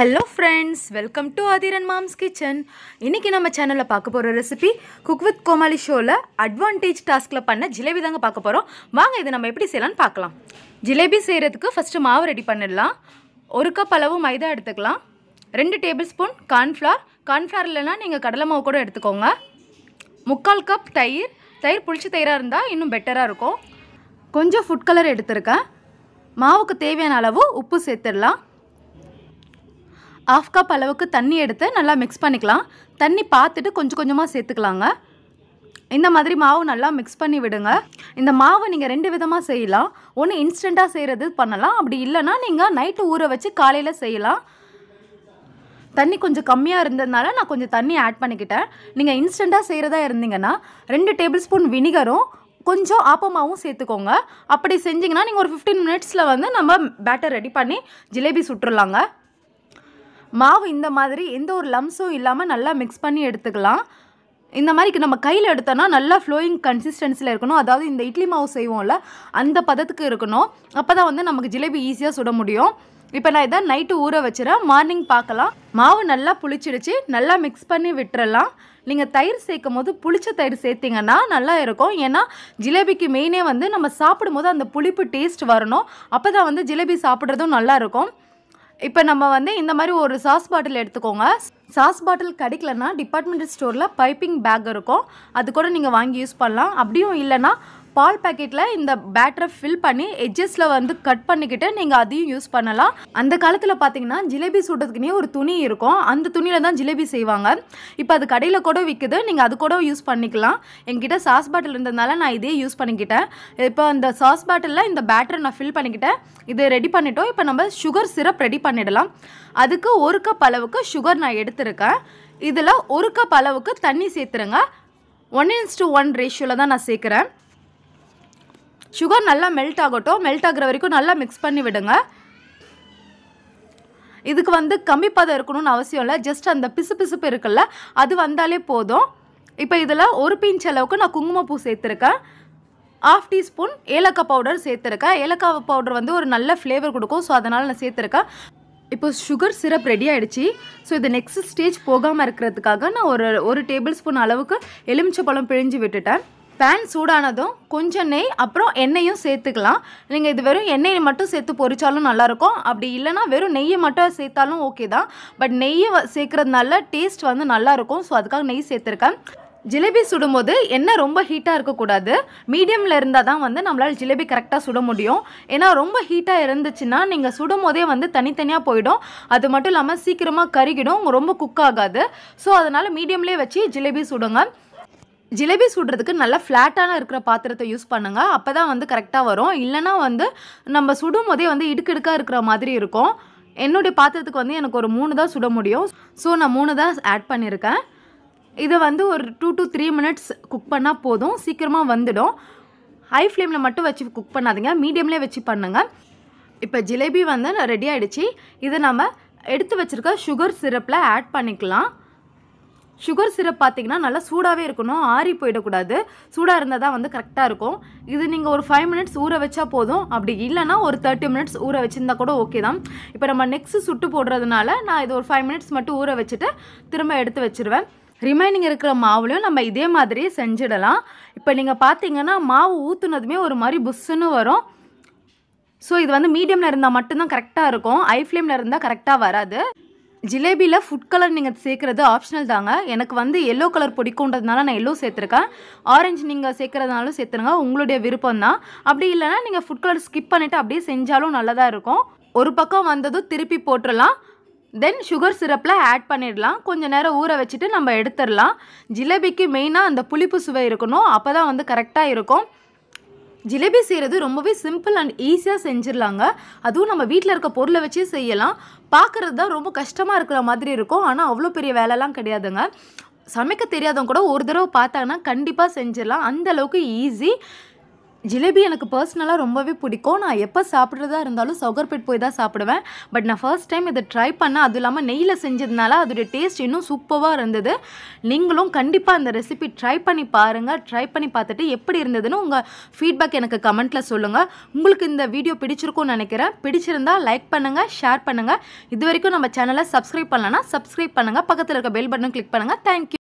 Hello friends, welcome to Adhiran Mom's Kitchen. இன்னைக்கு நம்ம சேனல்ல பார்க்க போற ரெசிபி குக் வித் கோமாளி ஷோல அட்வான்டேஜ் டாஸ்க்ல பண்ண ஜிலேபி தாங்க பார்க்க போறோம். வாங்க இத நம்ம எப்படி செய்யலாம்னு பார்க்கலாம். ஜிலேபி செய்யிறதுக்கு ஃபர்ஸ்ட் மாவு ரெடி பண்ணிடலாம். 1 கப் அளவு மைதா எடுத்துக்கலாம். 2 டேபிள்ஸ்பூன் கார்ன்ஃப்ளவர் இல்லனா நீங்க கடலை மாவு கூட எடுத்துக்கோங்க. 3/4 கப் தயிர் புளிச்ச தயிரா இருந்தா இன்னும் பெட்டரா இருக்கும். கொஞ்சம் ஃபுட் கலர் எடுத்துர்க்கேன். மாவுக்கு தேவையான அளவு உப்பு சேர்த்துடலாம். 1/2 கப் அளவுக்கு தண்ணி எடுத்து நல்லா மிக்ஸ் பண்ணிக்கலாம். தண்ணி பார்த்துட்டு கொஞ்சம் கொஞ்சமாக சேர்த்துக்கலாங்க. இந்த மாதிரி மாவு நல்லா மிக்ஸ் பண்ணி விடுங்க. இந்த மாவு நீங்கள் 2 விதமாக செய்யலாம். ஒன்று இன்ஸ்டண்ட்டாக செய்கிறது பண்ணலாம். அப்படி இல்லைன்னா நீங்கள் நைட்டு ஊற வச்சு காலையில் செய்யலாம். தண்ணி கொஞ்சம் கம்மியாக இருந்ததுனால நான் கொஞ்சம் தண்ணி ஆட் பண்ணிக்கிட்டேன். நீங்கள் இன்ஸ்டண்ட்டாக செய்கிறதா இருந்தீங்கன்னா 2 டேபிள்ஸ்பூன் வினிகரும் கொஞ்சம் ஆப்பமாவும் சேர்த்துக்கோங்க. அப்படி செஞ்சிங்கன்னா நீங்கள் ஒரு 15 மினிட்ஸில் வந்து நம்ம பேட்டர் ரெடி பண்ணி ஜிலேபி சுட்டுடலாங்க. மாவு இந்த மாதிரி எந்த ஒரு லம்ஸும் இல்லாமல் நல்லா மிக்ஸ் பண்ணி எடுத்துக்கலாம். இந்த மாதிரி நம்ம கையில் எடுத்தோன்னா நல்லா ஃப்ளோயிங் கன்சிஸ்டன்சியில் இருக்கணும். அதாவது இந்த இட்லி மாவு செய்வோம்ல அந்த பதத்துக்கு இருக்கணும். அப்போ தான் வந்து நமக்கு ஜிலேபி ஈஸியாக சுட முடியும். இப்போ நான் இதை நைட்டு ஊற வச்சுறேன். மார்னிங் பார்க்கலாம். மாவு நல்லா புளிச்சிடுச்சு. நல்லா மிக்ஸ் பண்ணி விட்டுறலாம். நீங்கள் தயிர் சேர்க்கும் போது புளிச்ச தயிர் சேர்த்திங்கன்னா நல்லா இருக்கும். ஏன்னா ஜிலேபிக்கு மெயினே வந்து நம்ம சாப்பிடும் போது அந்த புளிப்பு டேஸ்ட் வரணும். அப்போ தான் வந்து ஜிலேபி சாப்பிட்றதும் நல்லாயிருக்கும். இப்போ நம்ம வந்து இந்த மாதிரி ஒரு சாஸ் பாட்டில் எடுத்துக்கோங்க. சாஸ் பாட்டில் கிடைக்கலன்னா டிபார்ட்மெண்டல் ஸ்டோரில் பைப்பிங் பேக் இருக்கும். அது கூட நீங்கள் வாங்கி யூஸ் பண்ணலாம். அப்படியும் இல்லைன்னா பால் பேக்கெட்டில் இந்த பேட்டரை ஃபில் பண்ணி எட்ஜஸில் வந்து கட் பண்ணிக்கிட்டு நீங்கள் அதையும் யூஸ் பண்ணலாம். அந்த காலத்தில் பார்த்தீங்கன்னா ஜிலேபி சுடுறதுக்குனே ஒரு துணி இருக்கும். அந்த துணியில் தான் ஜிலேபி செய்வாங்க. இப்போ அது கடையில் கூட விற்குது. நீங்கள் அது கூட யூஸ் பண்ணிக்கலாம். என்கிட்ட சாஸ் பாட்டில் இருந்ததுனால நான் இதே யூஸ் பண்ணிக்கிட்டேன். இப்போ அந்த சாஸ் பாட்டிலில் இந்த பேட்டரை நான் ஃபில் பண்ணிக்கிட்டேன். இதை ரெடி பண்ணிட்டோம். இப்போ நம்ம சுகர் சிரப் ரெடி பண்ணிடலாம். அதுக்கு 1 கப் அளவுக்கு சுகர் நான் எடுத்துருக்கேன். இதில் 1 கப் அளவுக்கு தண்ணி சேர்த்துருங்க. 1:1 ரேஷியோவில் தான் நான் சேர்க்குறேன். சுகர் நல்லா மெல்ட் ஆகட்டும். மெல்ட் ஆகிற வரைக்கும் நல்லா மிக்ஸ் பண்ணி விடுங்க. இதுக்கு வந்து கம்மி பதம் இருக்கணும்னு அவசியம் இல்லை. ஜஸ்ட் அந்த பிசுப்பு இருக்குல்ல அது வந்தாலே போதும். இப்போ இதில் 1 பிஞ்ச் அளவுக்கு நான் குங்குமப்பூ சேர்த்துருக்கேன். 1/2 டீஸ்பூன் ஏலக்காய் பவுடர் சேர்த்துருக்கேன். ஏலக்காய் பவுடர் வந்து ஒரு நல்ல ஃப்ளேவர் கொடுக்கும். ஸோ அதனால் நான் சேர்த்துருக்கேன். இப்போ சுகர் சிரப் ரெடி ஆகிடுச்சு. ஸோ இது நெக்ஸ்ட் ஸ்டேஜ் போகாமல் இருக்கிறதுக்காக நான் ஒரு டேபிள் ஸ்பூன் அளவுக்கு எலுமிச்சைப்பழம் பிழிஞ்சு விட்டுட்டேன். பேன் சூடானதும் கொஞ்சம் நெய் அப்புறம் எண்ணெயும் சேர்த்துக்கலாம். நீங்கள் இது வெறும் எண்ணெயை மட்டும் சேர்த்து பொரிச்சாலும் நல்லாயிருக்கும். அப்படி இல்லைனா வெறும் நெய்யை மட்டும் சேர்த்தாலும் ஓகே தான். பட் நெய்யை சேர்க்குறதுனால டேஸ்ட் வந்து நல்லாயிருக்கும். ஸோ அதுக்காக நெய் சேர்த்துருக்கேன். ஜிலேபி சுடும்போது எண்ணெய் ரொம்ப ஹீட்டாக இருக்கக்கூடாது. மீடியமில் இருந்தால் தான் வந்து நம்மளால் ஜிலேபி கரெக்டாக சுட முடியும். ஏன்னா ரொம்ப ஹீட்டாக இருந்துச்சுன்னா நீங்கள் சுடும் போதே வந்து தனித்தனியாக போயிடும். அது மட்டும் இல்லாமல் சீக்கிரமாக கருகிடும். ரொம்ப குக் ஆகாது. ஸோ அதனால் மீடியம்லேயே வச்சு ஜிலேபி சுடுங்க. ஜிலேபி சுடுறதுக்கு நல்லா ஃப்ளாட்டான இருக்கிற பாத்திரத்தை யூஸ் பண்ணுங்கள். அப்போ தான் வந்து கரெக்டாக வரும். இல்லைனா வந்து நம்ம சுடும் போதே வந்து இடுக்கடுக்காக இருக்கிற மாதிரி இருக்கும். என்னுடைய பாத்திரத்துக்கு வந்து எனக்கு ஒரு 3 தான் சுட முடியும். ஸோ நான் 3 தான் ஆட் பண்ணியிருக்கேன். இதை வந்து ஒரு 2 to 3 மினிட்ஸ் குக் பண்ணால் போதும். சீக்கிரமாக வந்துடும். ஹை ஃப்ளேமில் மட்டும் வச்சு குக் பண்ணாதீங்க. மீடியம்லேயே வச்சு பண்ணுங்கள். இப்போ ஜிலேபி வந்து ரெடி ஆகிடுச்சு. இதை நம்ம எடுத்து வச்சுருக்க சுகர் சிரப்பில் ஆட் பண்ணிக்கலாம். சுகர் சிரப் பார்த்திங்கன்னா நல்லா சூடாகவே இருக்கணும். ஆறி போயிடக்கூடாது. சூடாக இருந்தால் தான் வந்து கரெக்டாக இருக்கும். இது நீங்கள் ஒரு 5 மினிட்ஸ் ஊற வச்சா போதும். அப்படி இல்லைனா ஒரு 30 மினிட்ஸ் ஊற வச்சுருந்தா கூட ஓகே தான். இப்போ நம்ம நெக்ஸ்ட்டு சுட்டு போடுறதுனால நான் இது ஒரு 5 மினிட்ஸ் மட்டும் ஊற வச்சுட்டு திரும்ப எடுத்து வச்சுருவேன். ரிமைனிங் இருக்கிற மாவுலையும் நம்ம இதே மாதிரியே செஞ்சிடலாம். இப்போ நீங்கள் பார்த்தீங்கன்னா மாவு ஊற்றுனதுமே ஒரு மாதிரி புஷ்ஷுன்னு வரும். ஸோ இது வந்து மீடியமில் இருந்தால் மட்டும்தான் கரெக்டாக இருக்கும். ஹை ஃப்ளேமில் இருந்தால் கரெக்டாக வராது. ஜிலேபியில் ஃபுட் கலர் நீங்கள் சேர்க்குறது ஆப்ஷனல் தாங்க. எனக்கு வந்து எல்லோ கலர் பிடிக்குன்றதுனால நான் எல்லோ சேர்த்துருக்கேன். ஆரஞ்சு நீங்கள் சேர்க்குறதுனாலும் சேர்த்துருங்க. உங்களுடைய விருப்பம் தான். அப்படி இல்லைனா நீங்கள் ஃபுட் கலர் ஸ்கிப் பண்ணிவிட்டு அப்படியே செஞ்சாலும் நல்லதாக இருக்கும். ஒரு பக்கம் வந்ததும் திருப்பி போட்டுடலாம். தென் சுகர் சிரப்பில் ஆட் பண்ணிடலாம். கொஞ்சம் நேரம் ஊற வச்சுட்டு நம்ம எடுத்துடலாம். ஜிலேபிக்கு மெயினாக அந்த புளிப்பு சுவை இருக்கணும். அப்போ தான் வந்து கரெக்டாக இருக்கும். ஜிலேபி செய்கிறது ரொம்பவே சிம்பிள் அண்ட் ஈஸியாக செஞ்சிடலாங்க. அதுவும் நம்ம வீட்டில் இருக்க பொருளை வச்சே செய்யலாம். பார்க்குறது தான் ரொம்ப கஷ்டமாக இருக்கிற மாதிரி இருக்கும். ஆனால் அவ்வளோ பெரிய வேலைலாம் கிடையாதுங்க. சமைக்க தெரியாதவங்க கூட ஒரு தடவை பார்த்தாங்கன்னா கண்டிப்பாக செஞ்சிடலாம். அந்தளவுக்கு ஈஸி. ஜிலேபி எனக்கு பர்சனலாக ரொம்பவே பிடிக்கும். நான் எப்போ சாப்பிட்றதா இருந்தாலும் சவுகார்பேட் போய் தான் சாப்பிடுவேன். பட் நான் ஃபர்ஸ்ட் டைம் இதை ட்ரை பண்ணேன். அதுவும் இல்லாமல் நெய்யில் செஞ்சதுனால அதோடைய டேஸ்ட் இன்னும் சூப்பராக இருந்தது. நீங்களும் கண்டிப்பாக அந்த ரெசிபி ட்ரை பண்ணி பாருங்கள். ட்ரை பண்ணி பார்த்துட்டு எப்படி இருந்ததுன்னு உங்கள் ஃபீட்பேக் எனக்கு கமெண்ட்டில் சொல்லுங்கள். உங்களுக்கு இந்த வீடியோ பிடிச்சிருக்கும்னு நினைக்கிறேன். பிடிச்சிருந்தா லைக் பண்ணுங்கள், ஷேர் பண்ணுங்கள். இது வரைக்கும் நம்ம சேனலை சப்ஸ்கிரைப் பண்ணலன்னா சப்ஸ்கிரைப் பண்ணுங்கள். பக்கத்தில் இருக்க பெல் பட்டனும் கிளிக் பண்ணுங்கள். தேங்க்யூ.